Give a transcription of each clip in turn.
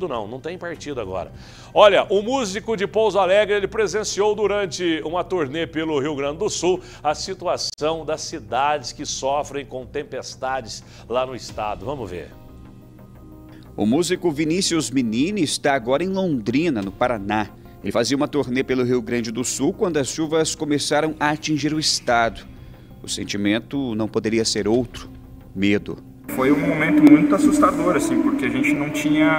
Não tem partido agora. Olha, o músico de Pouso Alegre, ele presenciou durante uma turnê pelo Rio Grande do Sul a situação das cidades que sofrem com tempestades lá no estado. Vamos ver. O músico Vinícius Menini está agora em Londrina, no Paraná. Ele fazia uma turnê pelo Rio Grande do Sul quando as chuvas começaram a atingir o estado. O sentimento não poderia ser outro: medo. Foi um momento muito assustador, assim, porque a gente não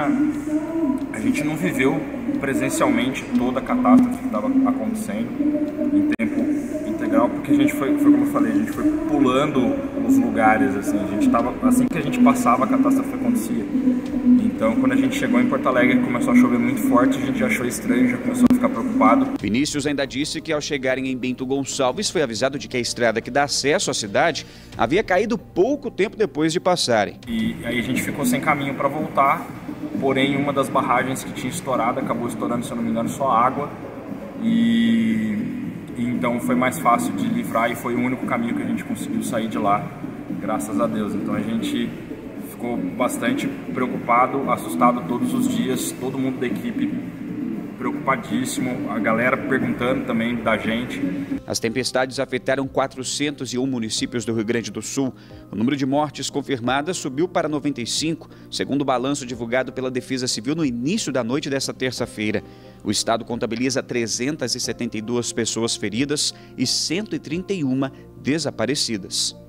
viveu presencialmente toda a catástrofe que estava acontecendo em tempo integral, porque a gente foi como eu falei, a gente foi pulando os lugares, assim, assim que a gente passava, a catástrofe acontecia. Então, quando a gente chegou em Porto Alegre, começou a chover muito forte, a gente já achou estranho, já começou a ficar preocupado. Vinícius ainda disse que ao chegarem em Bento Gonçalves foi avisado de que a estrada que dá acesso à cidade havia caído pouco tempo depois de passarem. E aí a gente ficou sem caminho para voltar, porém uma das barragens que tinha estourado acabou estourando, se eu não me engano, só água. E então foi mais fácil de livrar e foi o único caminho que a gente conseguiu sair de lá, graças a Deus. Então a gente ficou bastante preocupado, assustado todos os dias, todo mundo da equipe preocupadíssimo, a galera perguntando também da gente. As tempestades afetaram 401 municípios do Rio Grande do Sul. O número de mortes confirmadas subiu para 95, segundo o balanço divulgado pela Defesa Civil no início da noite desta terça-feira. O estado contabiliza 372 pessoas feridas e 131 desaparecidas.